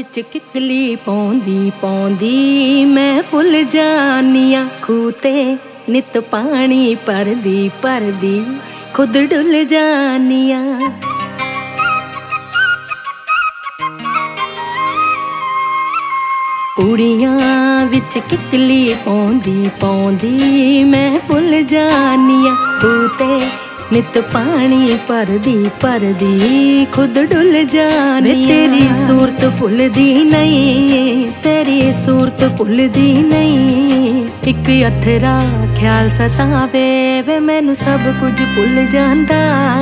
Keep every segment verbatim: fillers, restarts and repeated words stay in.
विच किकली पौंदी पौंदी मैं भुल जानिया खूह ते नित पानी भरदी भरदी खुद डुल जानिया। कुड़ियां विच किकली पौंदी पौंदी मैं भुल जानिया खूह ते नित पानी भरदी भरदी खुद डुल जानी। तेरी सूरत भुलदी नहीं, तेरी सूरत भुलदी नहीं, एक अथरा ख्याल सतावे वे मैनू सब कुछ भुल जांदा।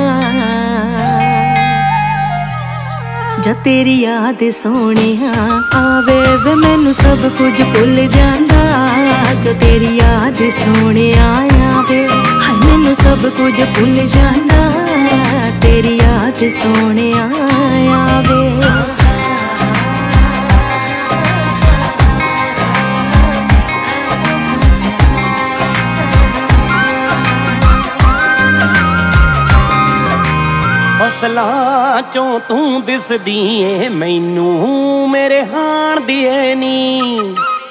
जा तेरी याद सोहणिया आवे वे मैनू सब कुछ भुल जांदा। जो तेरी याद सोहणिया आवे हाय मैनू सब कुछ भुल जांदा। तेरी याद सोहणिया आवे फसलां चों तू दिसदी ए मैनू मेरे हाण दी ऐ नी।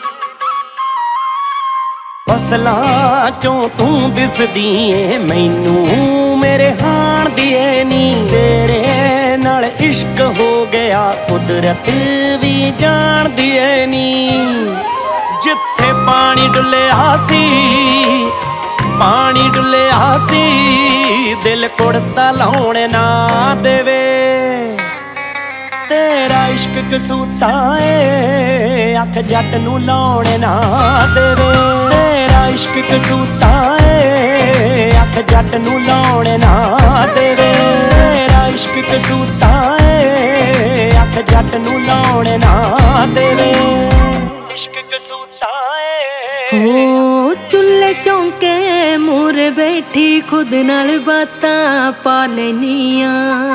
फसलां चों तू दिसदी ए मैनू मेरे हाण दी ऐ नी। तेरे नाल इश्क हो गया कुदरत भी जान दी ऐ नी। जिथे पानी डुलिया सी पानी डुलिया सी दिल कुड़ता लाउण ना देवे। तेरा इश्क कसूता है अख जट नू लाउण ना देवे। तेरा इश्क कसूता है अख जट नू लाउण ना देवे। तेरा इश्क कसूता है अख जट नू लाउण ना देवे। इश्क कसूता हो चुल्हे चौंके मूरे बैठी खुद नाल बातां पा लैनिया।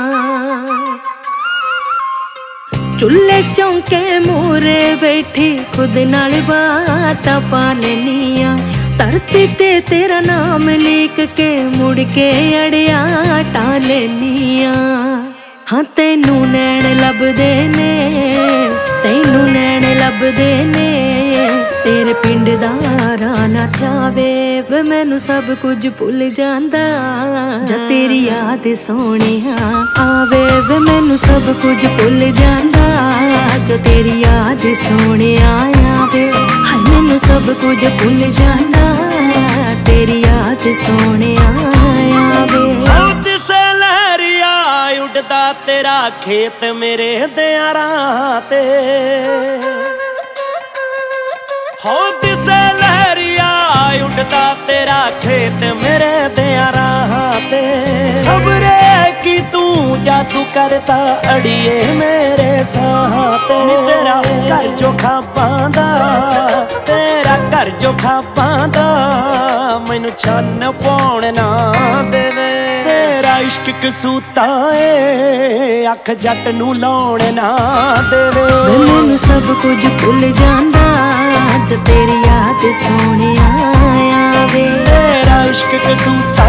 चुल्हे चौंके मूरे बैठी खुद नाल बातां पा लैनिया। धरती ते तेरा नाम लिख के मुड़ के अड़िया टा लैनिया। हाँ तैनू नैण लभदे ने तैनू नैण लभदे ने। तेरे पिंड दा राना जावे वे मैनू सब कुछ भुल जांदा। जा तेरी याद सोहणिया आवे वे मैनू सब कुछ भुल जांदा। जो तेरी याद सोहणिया आवे हाय मैनू सब कुछ भुल जांदा। तेरी याद सोहणिया आवे दिसे लहरिया उड़दा तेरा खेत मेरे दियारां ते। हो दिसे लहरिया उड़दा तेरा खेत मेरे दियारां ते। खबरे कि तू जादू करता अड़िए मेरे साह ते। तेरा घर जो खापांदा तेरा घर जो खापांदा मैनू छन पाउण ना देवे। तेरा इश्क कसूता है अख जट नू लाउण ना देवे। मैनू सब कुछ भुल जांदा। जो तेरी याद सोहणिया आवे तेरा इश्क कसूता